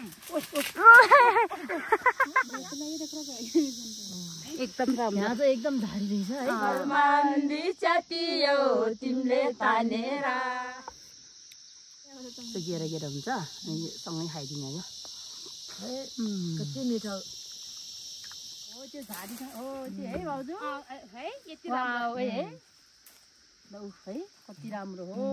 एकदम राम्रो यहाँ चाहिँ एकदम झाडी रहेछ है मान्दी च्यातियो तिमीले तानेर गेरा गेरा हुन्छ सँगै खाइदिने होइन कति मिठो हो त्यो झाडी हो त्यो है भाउजू है यति राम्रो है ल है कति राम्रो हो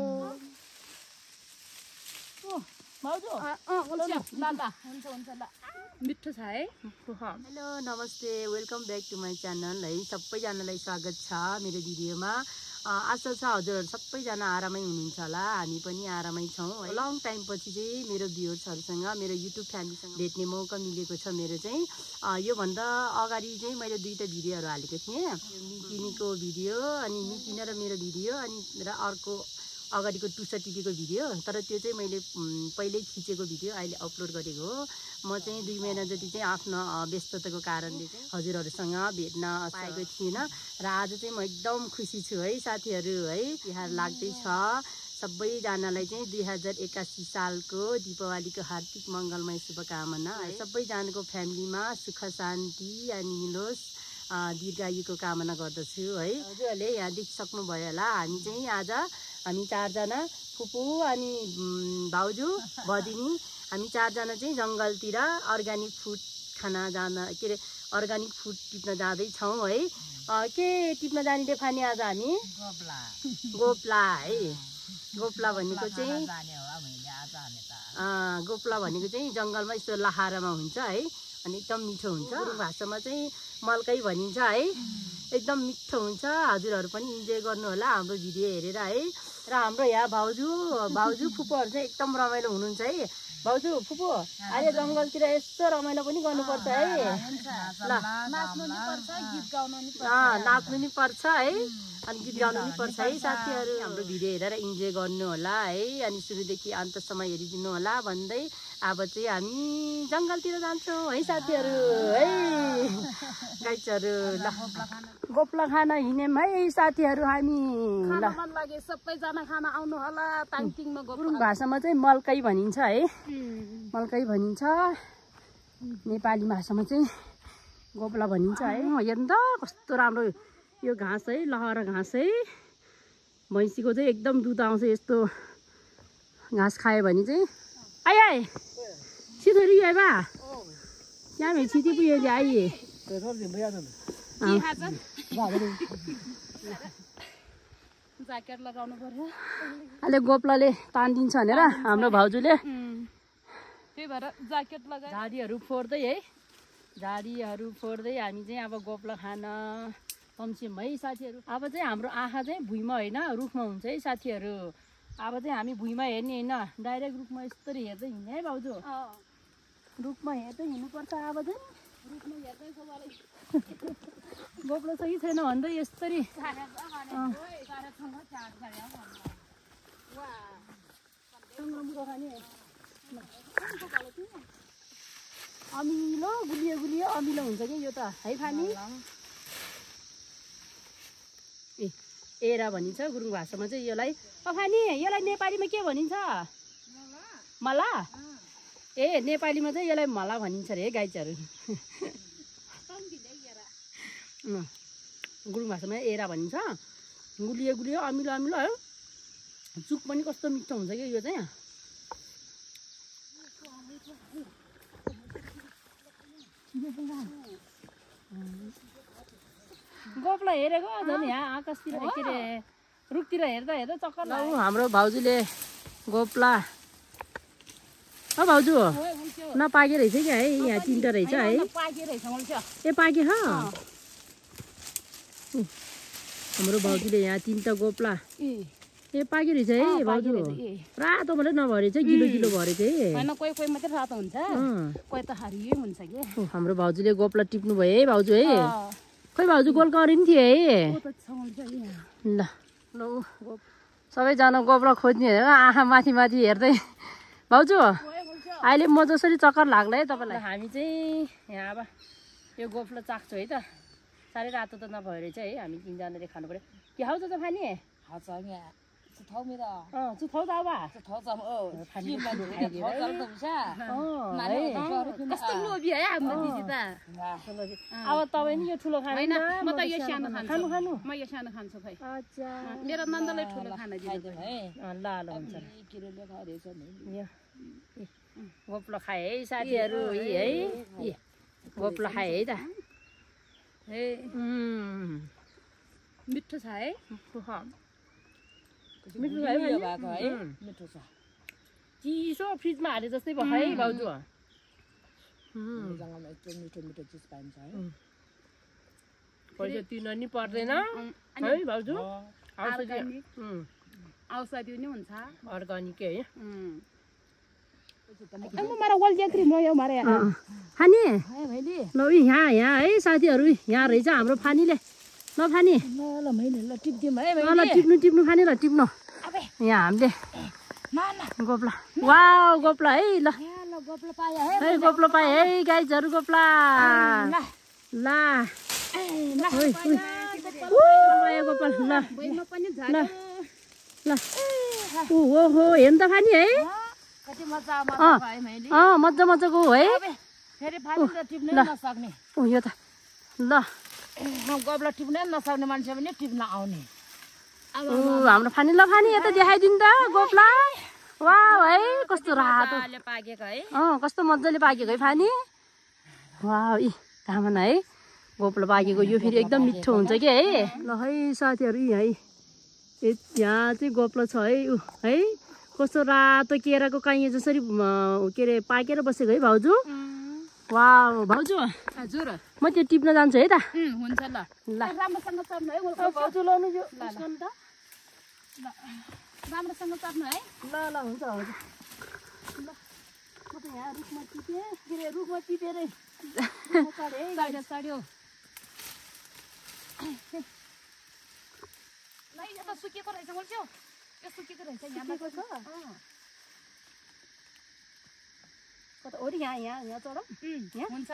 भाउजू हुन्छ ल मिठो छ है हेलो नमस्ते welcome back to my channel है सबैजनालाई स्वागत छ मेरो भिडियोमा आशा छ हजुरहरू सबैजना आरामै हुनुहुन्छ होला हामी पनि आरामै छौँ लङ टाइम पछि चाहिँ मेरो भ्युअर्सहरूसँग मेरो युट्युब फ्यामिलीसँग भेट्ने मौका मिलेको छ मेरो चाहिँ योभन्दा अगाडि चाहिँ मैले दुईवटा भिडियोहरू हालेको थिएँ मिकिनीको भिडियो अनि मिकिना र मेरो भिडियो अनि र अर्को अगाडिको टुसा टिभीको भिडियो तर त्यो चाहिँ मैले पहिल्यै खिचेको भिडियो अहिले अपलोड गरेको हो म चाहिँ 2 महिना जति चाहिँ आफ्नो व्यस्तताको कारणले चाहिँ हजुरहरूसँग भेट्न पाएको थिइनँ र आज चाहिँ म एकदम खुसी छु है साथीहरू है तिहार लाग्दैछ सबैजनालाई चाहिँ 2081 सालको दीपावलीको हार्दिक मङ्गलमय शुभकामना है सबैजनाको फ्यामिलीमा सुख शान्ति अनि मिलोस् दीर्घायुको कामना गर्दछु है हजुरहरूले यहाँ देखिसक्नुभयो होला हामी चाहिँ आज हामी 4 जना फुपू अनि भाउजू भदिनी हामी 4 जना चाहिँ जङ्गलतिर अर्ग्यानिक फुड खान जान के अरे अर्ग्यानिक फुड टिप्न जाँदैछौँ है के टिप्न जाने फानी आज हामी गोप्ला है गोप्ला भनेको चाहिँ गोप्ला भनेको चाहिँ जङ्गलमा यस्तो लहारामा हुन्छ है अनि एकदम मिठो हुन्छ भाषामा चाहिँ मल्कै भनिन्छ है एकदम मिठो हुन्छ हजुरहरू पनि इन्जोय गर्नु होला हाम्रो भिडियो हेरेर है र हाम्रो यहाँ भाउजू फुपूहरू चाहिँ एकदम रमाइलो हुनुहुन्छ है भाउजू फुपू अहिले जङ्गलतिर यस्तो रमाइलो पनि गर्नुपर्छ है ल नाच्नु नि पर्छ है अनि गीत गाउनु पनि पर्छ है साथीहरू हाम्रो भिडियो हेरेर इन्जोय गर्नु होला है अनि सुरुदेखि अन्तसम्म हेरिदिनु होला भन्दै अब चाहिँ हामी जङ्गलतिर जान्छौँ है साथीहरू है गाइजहरू ल गोप्ला खाना हिँड्यौँ है साथीहरू हामी ल सबैजना खाना आउनु होला ताङतिङमा गुरुङ भाषामा चाहिँ मल्कै भनिन्छ है मल्कै भनिन्छ नेपाली भाषामा चाहिँ गोप्ला भनिन्छ है हेर्नु त कस्तो राम्रो यो घाँस है लहरा घाँस है भैँसीको चाहिँ एकदम दुध आउँछ यस्तो घाँस खायो भने चाहिँ आइ आइ छिटो है बा क्या में छिटी पुगे आइए ज्याकेट लगाउनु पर्यो अहिले गोप्लाले तान्दिन्छ भनेर हाम्रो भाउजूले त्यही भएर ज्याकेट लगाए झाडीहरू फोड्दै है झाडीहरू फोड्दै हामी चाहिँ अब गोप्ला खान तम्सिम है साथीहरू अब चाहिँ हाम्रो आँखा चाहिँ भुइँमा होइन रुखमा हुन्छ है साथीहरू अब चाहिँ हामी भुइँमा हेर्ने होइन डाइरेक्ट रुखमा यस्तरी हेर्दै हिँड्ने है भाउजू रुखमा हेर्दै हिँड्नुपर्छ अब चाहिँ रुखमा हेर्दै गोप्लो छ कि छैन भन्दै यस्तरी अमिलो गुलियो गुलियो अमिलो हुन्छ कि यो त है फानी एरा भनिन्छ गुरुङ भाषामा चाहिँ यसलाई फानी यसलाई नेपालीमा के भनिन्छ मला ए नेपालीमा चाहिँ यसलाई मला भनिन्छ अरे गाइजहरू गुरुङ भाषामा एरा भनिन्छ गुलियो गुलियो अमिलो अमिलो है चुक पनि कस्तो मिठो हुन्छ कि यो चाहिँ गोप्ला हेरेको झन् यहाँ आकाशतिर के अरे रुखतिर हेर्दा हेर्दा चक्कर लाग्यो हाम्रो भाउजूले गोप्ला भाउजू नपाके रहेछ क्या है यहाँ 3टा रहेछ है ए पाके ह हाम्रो भाउजूले यहाँ 3टा गोप्ला ए पाके रहेछ है भाउजू रातो मात्रै नभए रहेछ गिलो गिलो भरे चाहिँ कोही कोही मात्रै रातो हुन्छ कोही त हरियो हुन्छ कि हाम्रो भाउजूले गोप्ला टिप्नु भयो है भाउजू है खोइ भाउजू गोल गरे नि थियो है ल ल सबैजना गोप्ला खोज्ने हेरेर आँखा माथि माथि हेर्दै भाउजू अहिले म जसरी चक्कर लाग्ला है तपाईँलाई हामी चाहिँ यहाँ अब यो गोप्ला चाख्छु है त साह्रै रातो त नभए रहेछ है हामी 3 जनाले खानु पर्यो के खाउँछ त फानी 头没的， 猪头刀吧？ 这头咱们基本就这头咱们东西， है कस्तो लोभी है हाम्रो दिदी त अब तपाईँ नि यो ठुलो खानु म त यो सानो खान्छु खानु म यो सानो खान्छु खै अच्छा मेरो नन्दलाई ठुलो खाना दिनु है ल ल हुन्छ किरोले खाइरहेछ नि गोप्लो खाए है साथीहरू है गोप्लो खाए है त ए मिठो छ है मिठो छ है मिठो छ चिसो फ्रिजमा हाले जस्तै भयो है भाउजू जङ्गलमा यस्तो मिठो मिठो चिज पाइन्छ है पैसा तिर्न नि पर्दैन है भाउजू औषधि नि हुन्छ अर्ग्यानिकै है फानी ल यहाँ है साथीहरू यहाँ रहेछ हाम्रो फानीले ल फानी ल टिप्दिउँ है ल टिप्नु फानी ल टिप्नु यहाँ हामीले गोप्ला वाउ गोप्ला है ल गोप्लो पायो है गोप्लो पाए है गाइजहरू गोप्ला ल ओहो हेर्नु त फानी है मजा मजाको है यो त ल गोप्ला टिप्नै नसक्ने मान्छे पनि टिप्न आउने हाम्रो फानी ल फानी यता देखाइदिनु त गोप्ला वाउ है कस्तो रातो पाकेको है कस्तो मजाले पाकेको है फानी वाउ इ कामना है गोप्लो पाकेको यो फेरि एकदम मिठो हुन्छ कि है ल है साथीहरू यहाँ चाहिँ गोप्लो छ है कस्तो रातो केराको काइँ जसरी के अरे पाकेर बसेको है भाउजू वाउ भाउजू हजुर म त्यो टिप्न जान्छु है त हुन्छ ल ल राम्रोसँग चढ्नु है भाउजू लाउनु यो राम्रोसँग चढ्नु है ल ल हुन्छ हजुर ल म त यहाँ रुखमा टिपेँ के अरे रुखमा टिपेरै चढ्यो ल यो त सुकेको रहेछ बोल्छौ यो सुकेको रहेछ यहाँ कता ओरी यहाँ चढौँ हुन्छ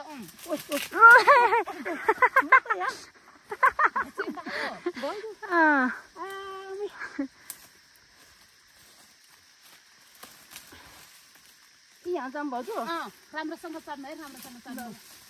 यहाँ जाऊँ भाउजू राम्रोसँग चढ्नु है राम्रोसँग चढ्नु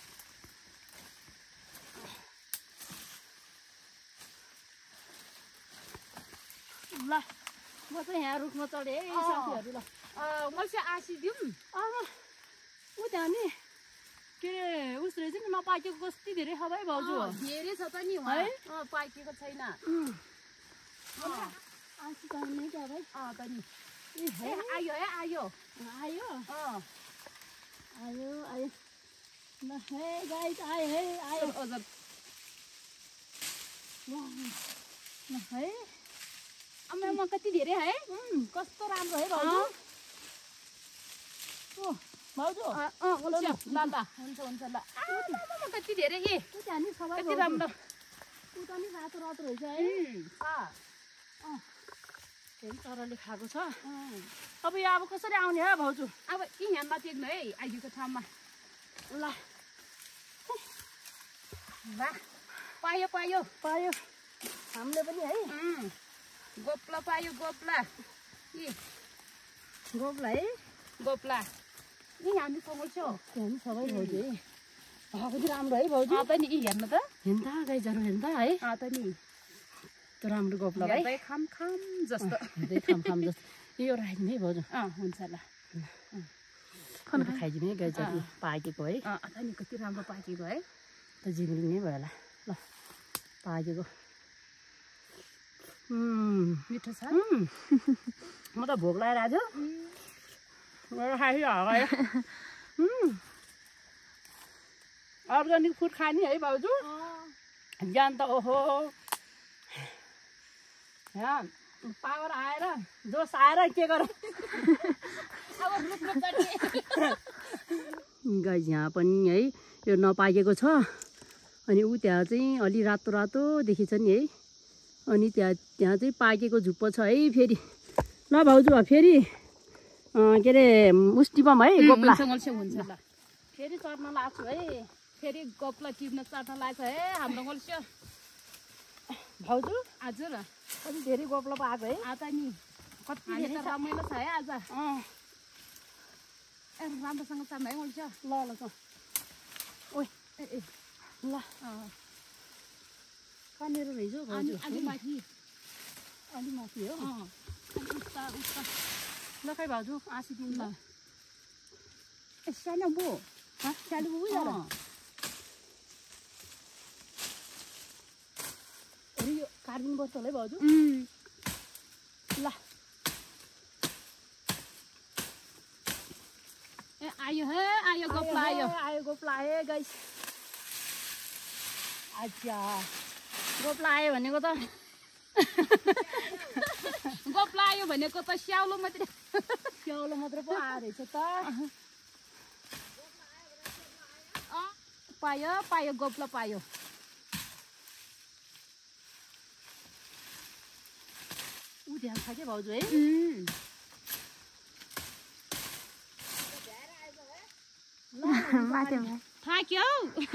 ल म चाहिँ यहाँ रुखमा चढेँ है साथीहरू ल मैले आसिदिउँ ऊ त्यहाँ नि के अरे उस रहेछ नि नपाकेको कति धेरै छ भाइ भाउजू धेरै छ त नि है पाकेको छैन आसी चाहिने क्या भाइ त नि आयो है आयो आयो आयो आयो ल है गाइस आयो है आयो हजुर ल है आमा कति धेरै है कस्तो राम्रो है भाउजू भाउजू ल ल हुन्छ ल कति धेरै के कति राम्रो उता नि रातो रातो रहेछ है चराले खाएको छ अब यो अब कसरी आउने हो भाउजू अब यहाँ नटेक्नु है आइदिएको ठाउँमा ल पायो पायो पायो हामीले पनि है गोप्ला पायो गोप्ला गोप्ला है गोप्ला यी हामी सँगैछौ हेर्नु सबै भाउजू है कति राम्रो है भाउजू त नि हेर्नु त हेर्नु त गाइजहरू हेर्नु त है त नि त्यो राम्रो गोप्ला है खाम खाम जस्तो खाम जस्तो यो राखिदिनु है भाउजू हुन्छ ल खाइदिनु है गाइजहरू पाकेको है त नि कति राम्रो पाकेको है त जिग्रिङ नै भयो होला ल पाकेको मिठो छ म त भोक लगाइरहेको थियो खाइहाल्यो अर्ग्यानिक फुड खाने है भाउजू ज्ञान त ओहो यहाँ पावर आएर जोस आएर के गर गाइस यहाँ पनि है यो नपाकेको छ अनि ऊ त्यहाँ चाहिँ अलि रातो रातो देखिन्छ नि है अनि त्यहाँ चाहिँ पाकेको झुप्पो छ है फेरि ल भाउजू फेरि के अरे मुस्टिपम है गोप्ला हुन्छ ल फेरि चढ्न लाग्छु है फेरि गोप्ला टिप्न चढ्न लाग्छ है हाम्रो गोल्स्यो भाउजू हजुर कति धेरै गोप्ला पाएको है त नि कति धेरै रमाइलो छ है आज ए राम्रोसँग चढ्नु है हुन्छ ल ल त ओइ ए ल कहाँनिर रहेछ हौ भाउजू अलि माथि हो उता ल खै भाउजू आँसी दिनु ल ए सानो बो सानो बो यार अरे यो कार्बिन बस्छ होला है भाउजू ल ए आयो गोप्ला आयो गोप्ला आयो गाइस अच्छा गोप्ला आयो भनेको त गोप्ला आयो भनेको त स्याउलो मात्रै पो आयो रहेछ त पायो गोप्ला पायो ऊ ध्यान छ क्या भाउजू है माथि थाक्यो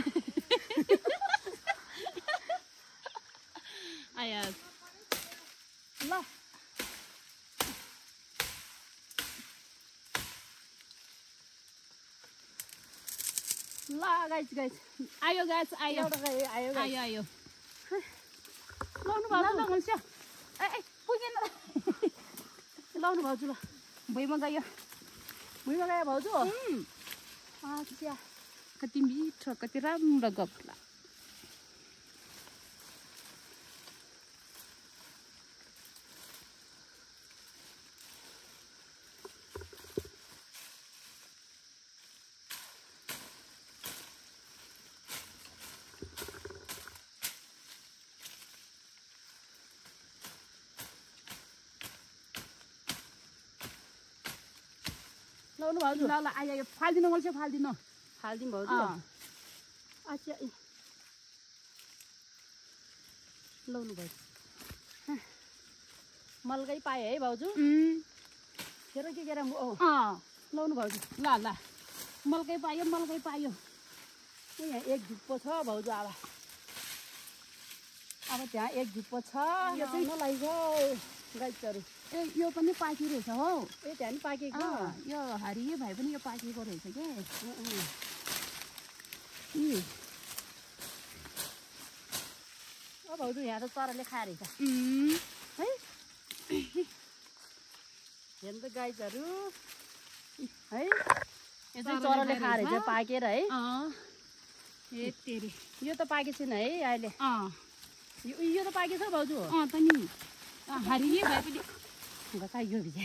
आया ल गाइस आयो आयो लाउनु भाउजू ए पुगेन लाउनु भाउजू ल भुइँमा गयो भाउजू अच्छा कति मिठो कति राम्रो गोप्ला लाउनु भाउजू ल आयो फाल्दिनु मलाई चाहिँ फाल्दिनु फाल्दिउँ भाउजू अच्छा लाउनु भाउजू मलकै पाएँ है भाउजू फेर के केरा लाउनु भाउजू ल मलकै पायो यहाँ एक झुप्पो छ भाउजू अब त्यहाँ एक झुप्पो छ यो चाहिँ नलाइछ गाइसहरू ए यो पनि पाकिरहेछ हौ ए त्यहाँ पनि पाकेको यो हरियो भाइ पनि यो पाकेको रहेछ के भाउजू यहाँ त चराले खाएर है हेर्नु त गाइसहरू है यो चाहिँ चराले खाएर पाकेर है ए तेरी यो त पाकेको छैन है अहिले यो त पाकेको छ भाउजू त नि हरियो भाइ पनि बताइयो भिजे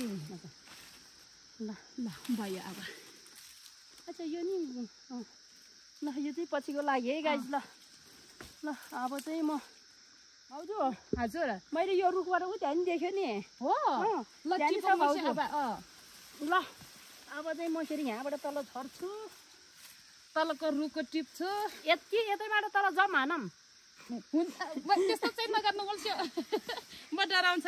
ल भयो अब अच्छा यो नि ल यो चाहिँ पछिको लागि है गाइस ल अब चाहिँ म भाउजू हजुर मैले यो रुखबाट उ त्यहाँ नि देख्यो नि हो ल भाउजू ल अब चाहिँ म फेरि यहाँबाट तल झर्छु तलको रुखको टिप्छु यतैबाट तल जाऊँ हानौँ हुन्छ त्यस्तो चाहिँ नगर्नु बोल्छु म डराउँछ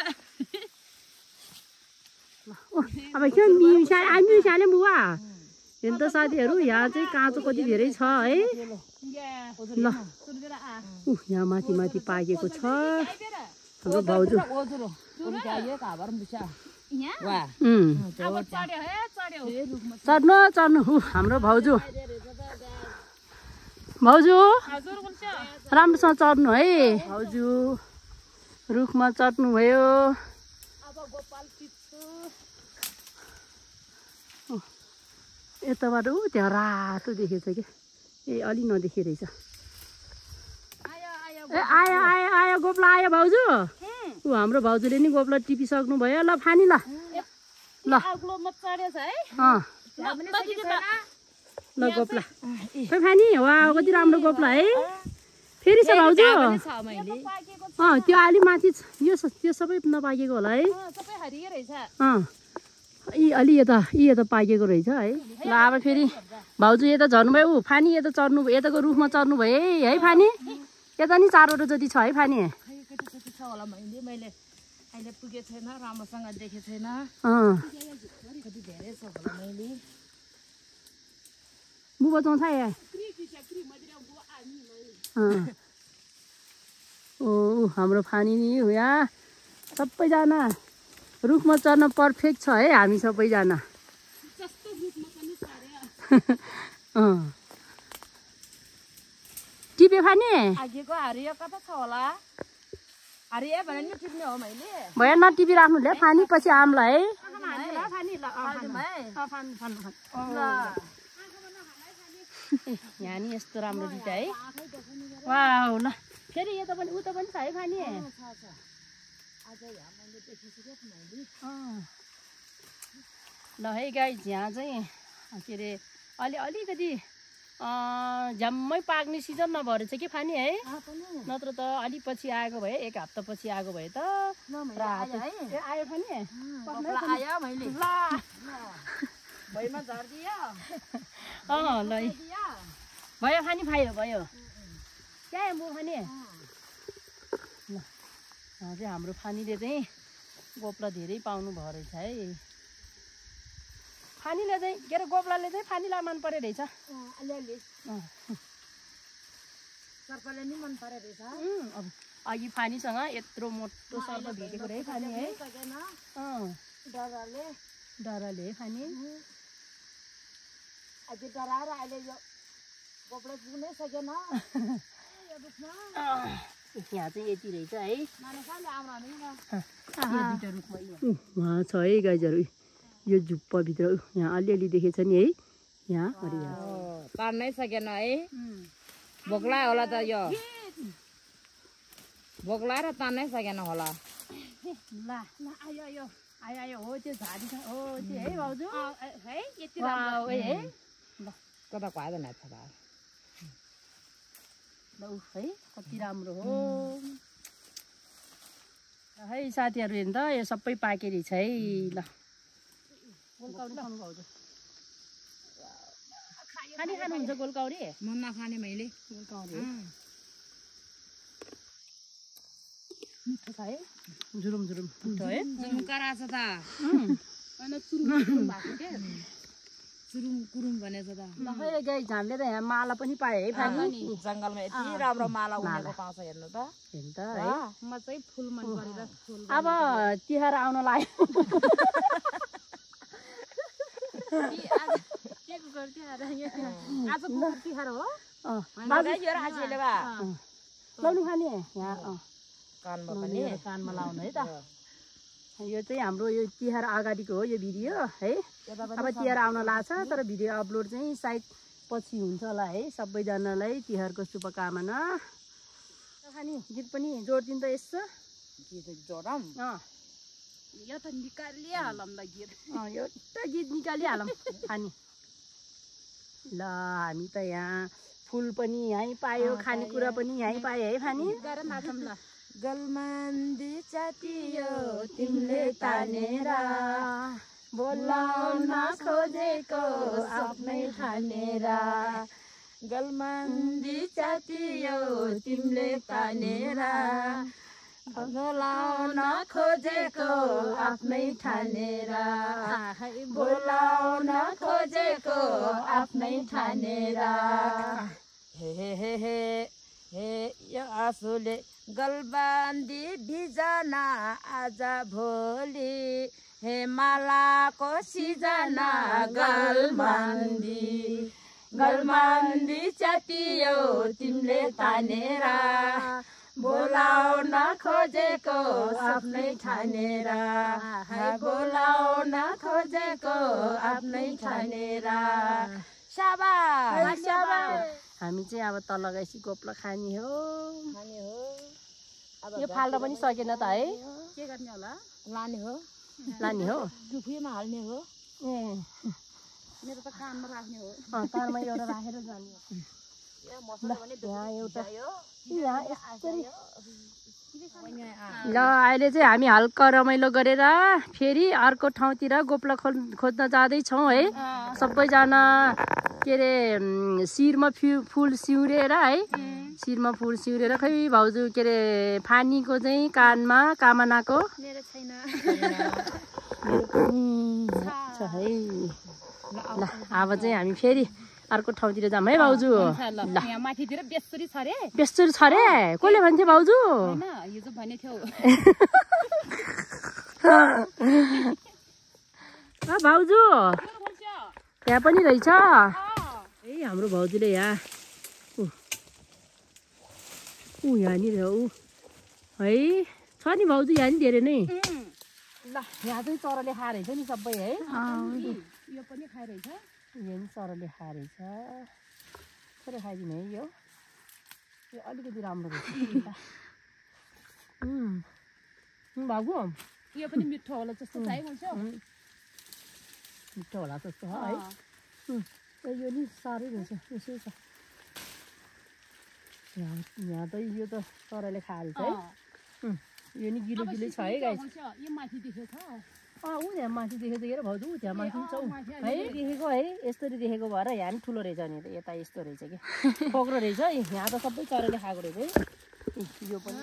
अब के मिसाले बुवा हेर्नु त साथीहरू यहाँ चाहिँ काँचो कति धेरै छ है ल यहाँ माथि पाकेको छ हाम्रो भाउजू चढ्नु हाम्रो भाउजू राम्रोसँग चढ्नु है भाउजू रुखमा चढ्नु भयो यताबाट त्यहाँ रातो देखेछ क्या ए अलि नदेखिए रहेछ ए आयो गोप्ला आयो भाउजू हाम्रो भाउजूले नि गोप्ला टिपिसक्नु भयो ल फानी ल गोप्ला खै फानी वा कति राम्रो गोप्ला है फेरि छ भाउजू त्यो अलि माथि त्यो सबै नपाकेको होला है अलि यता पाकेको रहेछ है ल अब फेरि भाउजू यता झर्नुभयो फानी यता चढ्नु भयो यताको रुखमा चढ्नु भयो है फानी यता नि 4वटा जति छ है फानी मैले अहिले पुगेको छैन राम्रोसँग देखेको छैन कति धेरै छ होला मैले बुबा चौँ छ ओ हाम्रो फानी नि हो यहाँ सबैजना रुखमा चढ्न पर्फेक्ट छ है हामी सबैजना। टिपे खाने आगेको हरियो कता छ होला? हरियो भने नि टिप्ने हो मैले। भयो नटिपिराख्नु ले फानी पछि आमलाई है। यहाँ नि यस्तो राम्रो दुईटा है। वाउ ल फेरि यता पनि उता पनि छ है फानी। ल है गाइस यहाँ चाहिँ के अरे अलिकति झ्याम्मै पाक्ने सिजन नभएर चाहिँ के फानी है। नत्र त अलि पछि आएको भए 1 हप्ता पछि आएको भए त आयो फानी आयो मैले ल भइमा झर्दियो। ल भयो फानी भयो क्या मु फानी। ल चाहिँ हाम्रो फानीले चाहिँ गोप्ला धेरै पाउनु भयो रहेछ है। फानीले चाहिँ के अरे गोप्लाले चाहिँ फानीलाई मन परे रहेछ। अलिअलि सर्पले नि मन परे रहेछ। अब अघि फानीसँग यत्रो मोटो सर्प भेटेको रे फानी है। डरले है फानी। अझै डराएर अहिले यो गोप्ला पुग्नै सकेन। यहाँ चाहिँ यति रहेछ है। उहाँ छ है गाइजहरू यो झुप्पाभित्र यहाँ अलिअलि देखेछ नि है। यहाँ तान्नै सकेन है। बोक्ला होला त यो बोक्ला र तान्नै सकेन होला। ल आयो हो त्यो झाडी हो त्यो है भाउजू है यति राम्रो है। ल कता खुवादैन छ त ल है कति राम्रो हो है साथीहरू। हेर्नु त यो सबै पाके रहेछ है। ल गोलकाउरी खानु भाउजू खानुहुन्छ गोलकाउरी? म नखाने मैले गोलकाउरी मिठो छ है। जुरुम मिठो है। झुम्का छ त चुरुम कुरुम भनेछ त। ल खै गाई हामीले त यहाँ माला पनि पाए है फानी। जङ्गलमा यति राम्रो माला उनेको पाउँछ हेर्नु त। हेर्नु त है। म चाहिँ फुल मन परेर फुल। अब तिहार आउन लाग्यो। आज तिहार हो। लौनु खाने यहाँ कानमा पनि कानमा लाउनु है त। यो चाहिँ हाम्रो यो तिहार अगाडिको हो यो भिडियो है। अब तिहार आउन लाग्छ तर भिडियो अपलोड चाहिँ सायद पछि हुन्छ होला है। सबैजनालाई तिहारको शुभकामना। खानी गीत पनि जोडिदिनु त यसो। गीत जोडम यो त निकालिहालौँ ल गीत। एउटा गीत निकालिहालौँ खानी। ल हामी त यहाँ फुल पनि यहीँ पायो खानेकुरा पनि यहीँ पायो है खानी। गलमन्दी चाटियो तिमीले तानेर बोलाउन खोजेको आफ्नै ठानेर। गलमन्दी चाटियो तिमीले तानेर बोलाउन खोजेको आफ्नै ठानेर। बोलाउन खोजेको आफ्नै ठानेर। हे हे हे हे हे यो आँसुले गलबन्दी बिजना आज भोलि। हे मालाको सिजना गलबन्दी चाटियो तिमीले तानेर बोलाउन खोजेको आफ्नै ठानेर। बोलाउन खोजेको आफ्नै ठानेर। शाबास हामी चाहिँ अब तल गएपछि गोप्ला खाने हो। यो फाल्दा पनि सकेन त है। के गर्ने होला? लाने हो टुफीमा हाल्ने हो। मेरो त कानमा राख्ने हो। कानमा एउटा राखेर जाने हो। यहाँ एउटा ल अहिले चाहिँ हामी हल्का रमाइलो गरेर फेरि अर्को ठाउँतिर गोप्ला खोज्न जाँदैछौँ है। सबैजना के अरे शिरमा फुल सिउरेर है। शिरमा फुल सिउरेर खै भाउजू के अरे फानीको चाहिँ कानमा कामनाको मेरो छैन छ है। ल अब चाहिँ हामी फेरि अर्को ठाउँतिर जाऊँ है भाउजू। ल यहाँ माथितिर बेस्तरी छ रे। बेस्तरी छ रे? कसले भन्थ्यो भाउजू? यो चाहिँ भने थियो। भाउजू यहाँ पनि रहेछ ए हाम्रो भाउजूले यहाँ यहाँनिर ऊ है छ नि भाउजू यहाँ नि धेरै नै ल यहाँ चाहिँ चराले खाएर नि सबै है यो पनि खाइरहेछ यो नि चराले खाएर थोरै खाइदिने है यो अलिकति राम्रो रहेछ भाउजू यो पनि मिठो होला जस्तो छ है हुन्छ मिठो होला जस्तो है यो नि साह्रै रहेछ यसो छ यहाँ त यो त चराले खाएर है यो नि गिलो गिलो छ है गाई यो माथि देखेको छ ऊ त्यहाँ माथि देखेर भाउजू ऊ त्यहाँ माथि छ है देखेको है यस्तरी देखेको भएर यहाँ पनि ठुलो रहेछ नि त यता यस्तो रहेछ कि पक्रो रहेछ यहाँ त सबै चराले खाएको रहेछ है यो पनि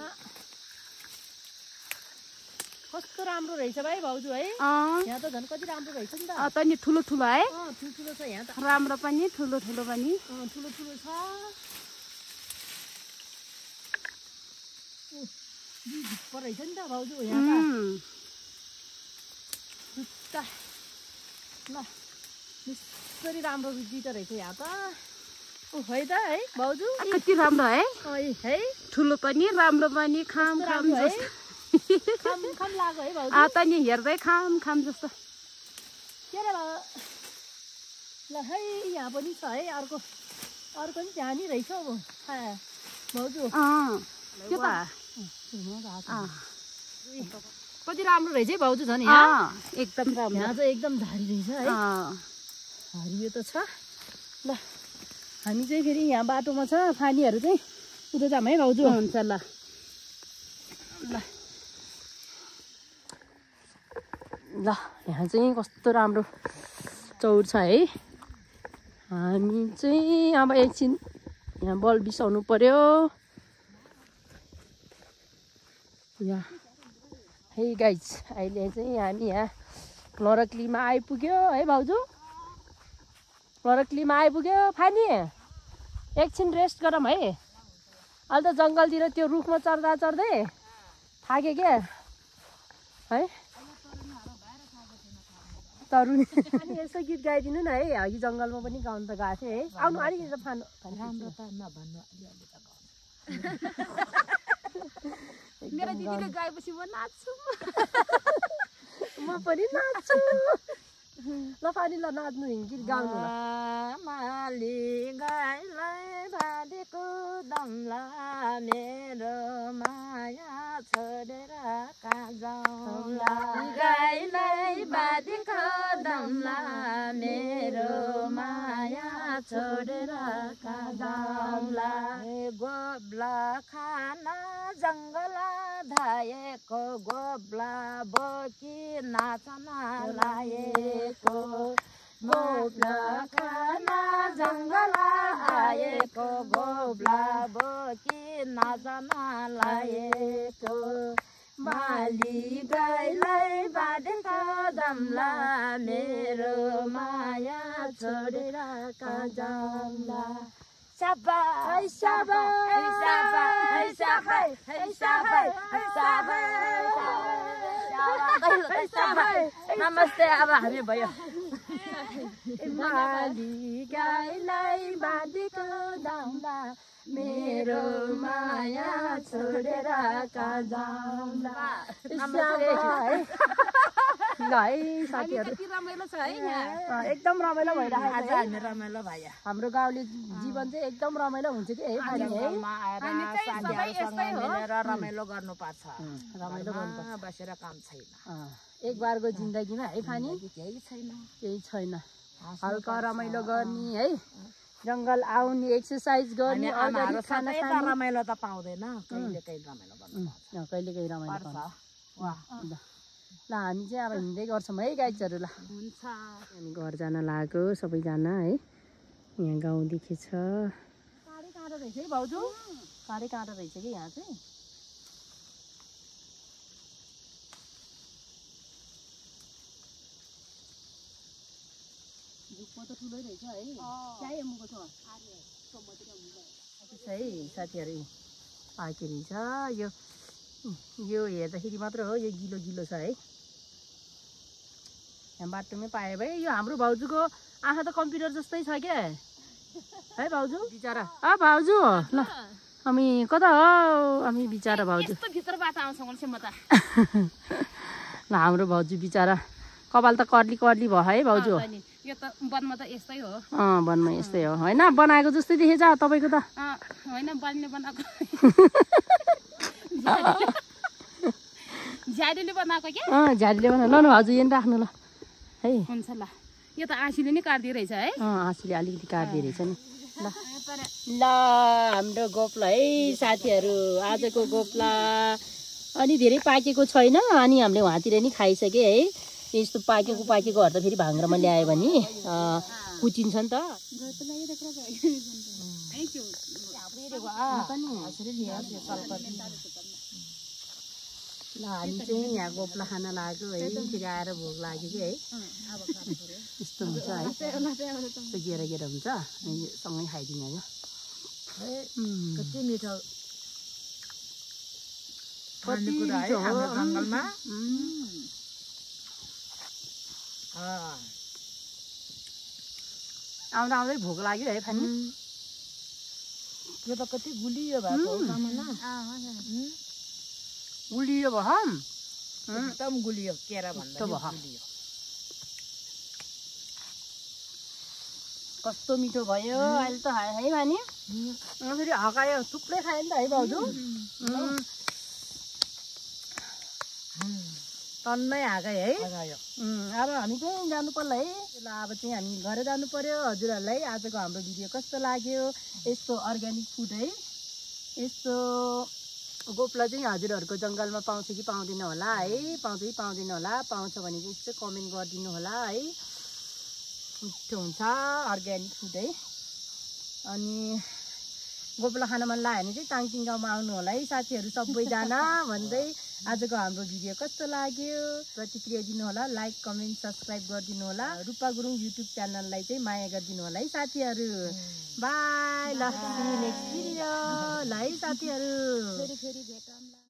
कस्तो राम्रो रहेछ भाइ भाउजू है यहाँ त झन् कति राम्रो रहेछ नि त नि ठुलो ठुलो है ठुलो छ यहाँ त राम्रो पनि ठुलो ठुलो पनि ठुलो ठुलो छ भित्र रहेछ नि त भाउजू यहाँ त ल यसरी राम्रो दिँदो रहेछ यहाँ त है त है भाउजू कति राम्रो है है ठुलो पनि राम्रो पनि खाम खाम है खाम खाम लाग्यो है भाउजू त नि हेर्दै खाम खाम जस्तो के रे ल है यहाँ पनि छ है अर्को नि त्यहाँ नि रहेछ अब भाउजू कति राम्रो रहेछ है भाउजू झन् यहाँ एकदम राम्रो यहाँ चाहिँ एकदम झारी रहेछ है हरियो त छ ल हामी चाहिँ फेरि यहाँ बाटोमा छ पानीहरू चाहिँ उता जाऊँ है भाउजू हुन्छ ल ल ल यहाँ चाहिँ कस्तो राम्रो चौर छ है हामी चाहिँ अब एकछिन यहाँ बल बिसाउनु पर्यो यहाँ है गाइज अहिले चाहिँ हामी यहाँ लरक्लीमा आइपुग्यो है भाउजू लरक्लीमा आइपुग्यो फानी एकछिन रेस्ट गरौँ है अहिले त जङ्गलतिर त्यो रुखमा चढ्दा चढ्दै थाक्यो क्या है तरुनी अनि यसो गीत गाइदिनु न है अघि जङ्गलमा पनि गाउनु त गएको थिएँ है आउनु अलिकति त फानु राम्रो त नभन्नु अलिअलि त मेरो दिदीले गाएपछि म नाच्छु म पनि नाच्छु ल पानी ल नाच्नु गीत गाउनु माली गाईलाई बाँधेको दम्ला मेरो माया छोडेर कहाँ जाउँला गाईलाई बाँधेको दम्ला मेरो माया छोडेर कहाँ जाउँला गोब्ला खाना जङ्गल धाएको गोब्ला बोकी नाचन लाएको गोब्ला खाना जङ्गल आएको गोब्ला बोकी नाचन लाएको माली गाईलाई बाँधेको दम्ला मेरो माया छोडेर कहाँ जाउँला Sabai, sabai, sabai, sabai, sabai, sabai, sabai. Namaste, अब हामी भयो माली गाईलाई बाँधेको दम्ला मेरो माया छोडेर कहाँ जाउँला है साथीहरु रमाइलो छ है यहाँ एकदम रमाइलो भइरहेको आज हामी रमाइलो भयो हाम्रो गाउँले जीवन चाहिँ एकदम रमाइलो हुन्छ कि है घरमा आएर साथीहरुसँग मिलेर रमाइलो गर्नुपर्छ रमाइलो गर्नुपर्छ बसेर काम छैन एक बारको जिन्दगीमा है फानी केही छैन हल्का रमाइलो गर्ने है जङ्गल आउने एक्सर्साइज गर्ने अर्गानिक खाना खाने रमाइलो त पाउँदैन कहिले कहिले रमाइलो गर्नु कहिले कहिले रमाइलो गर्छ ल हामी चाहिँ अब हिँड्दै गर्छौँ है गाइजहरू ल हुन्छ हामी घर जान लाग्यो सबैजना है यहाँ गाउँदेखि छ काँडै काँडो रहेछ है भाउजू काँडै काँडो रहेछ कि यहाँ चाहिँ रुखमा त ठुलै रहेछ है त्यही मुको छ है साथीहरू पाके रहेछ यो हेर्दाखेरि मात्र हो यो गिलो गिलो छ है यहाँ बाटोमै पायो भाइ। यो हाम्रो भाउजूको आँखा त कम्प्युटर जस्तै छ क्या है भाउजू बिचारा। भाउजू ल हामी कता हो हामी बिचारा भाउजू भित्रबाट आउँछ म त ल हाम्रो भाउजू बिचारा कपाल त कर्ली कर्ली भयो है भाउजू। यो त वनमा त यस्तै हो। वनमा यस्तै हो होइन बनाएको जस्तै देखेछ तपाईँको त होइन बन्ने बनाएको झाडीले बनाएको क्या झाडीले बनाएको। ल भाउजू यहाँ राख्नु ल है। हुन्छ ल यो त आँसीले नै काट्दियो रहेछ है। आँसीले अलिकति काट्दियो रहेछ नि। ल हाम्रो गोप्ला है साथीहरू आजको गोप्ला अनि धेरै पाकेको छैन अनि हामीले वहाँतिर नि खाइसक्यो है। यस्तो पाकेकोहरू त फेरि भाङ्ग्रामा ल्यायो भने कुचिन्छ नि त। ल हामी चाहिँ यहाँ गोप्ला खाना लाग्यो है। फेरि आएर भोग लाग्यो कि है यस्तो हुन्छ है। यस्तो गेरा गेरा हुन्छ सँगै खाइदिनु होइन। कति मिठो जङ्गलमा आउँदा आउँदै भोक लाग्यो है खानी। यो त कति गुलियो भएको गुलियो भयो एकदम गुलियो केरा भन्दा गुलियो। कस्तो मिठो भयो अहिले त है भानी। फेरि हकायो थुप्रै खायो नि त है भाउजू। टन्नै हाकै है। अब हामी चाहिँ जानु पर्ला है। ल अब चाहिँ हामी घर जानु पर्यो। हजुरहरूलाई आजको हाम्रो भिडियो कस्तो लाग्यो यस्तो अर्ग्यानिक फुड है यस्तो गोप्ला चाहिँ हजुरहरूको जङ्गलमा पाउँछ कि पाउँदैन होला है। पाउँछ कि पाउँदैन होला। पाउँछ भने चाहिँ यस्तो कमेन्ट गरिदिनु होला है। मिठो हुन्छ अर्ग्यानिक फुड है। अनि गोप्ला खान मन लाग्यो भने चाहिँ टाङटिङ गाउँमा आउनु होला है साथीहरू सबैजना भन्दै आजको हाम्रो भिडियो कस्तो लाग्यो प्रतिक्रिया दिनु होला। लाइक कमेन्ट सब्सक्राइब गरिदिनु होला। रूपा गुरुङ युट्युब च्यानललाई चाहिँ माया गरिदिनु होला है साथीहरू। बाई ल नेक्स्ट भिडियो ल है साथीहरू।